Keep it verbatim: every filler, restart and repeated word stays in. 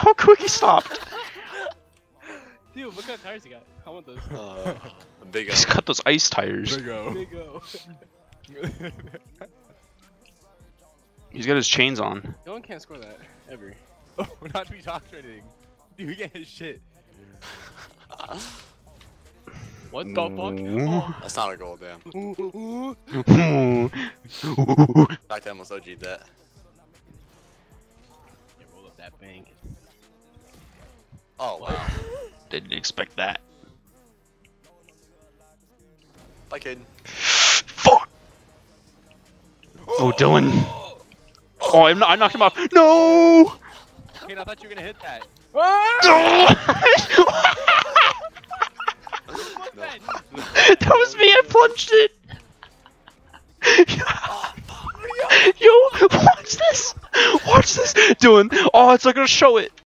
how quick he stopped. Dude, what kind of tires you got? I want those. Uh, a big O. He's got those ice tires. Big O. Big O. He's got his chains on. No one can't score that ever. Oh, not to be doctrinating. Dude, we get his shit. What the fuck? Ooh. That's not a goal, damn. Ooh, ooh. Back to almost O G'd that. Yeah, roll up that bank. Oh, wow. Didn't expect that. Bye, kid. Fuck! Oh, Dylan. Oh, I'm not, I knocked him off. No! Kane, I thought you were gonna hit that. That was me, I plunged it! Yo, watch this! Watch this! Dylan, oh, it's not gonna show it!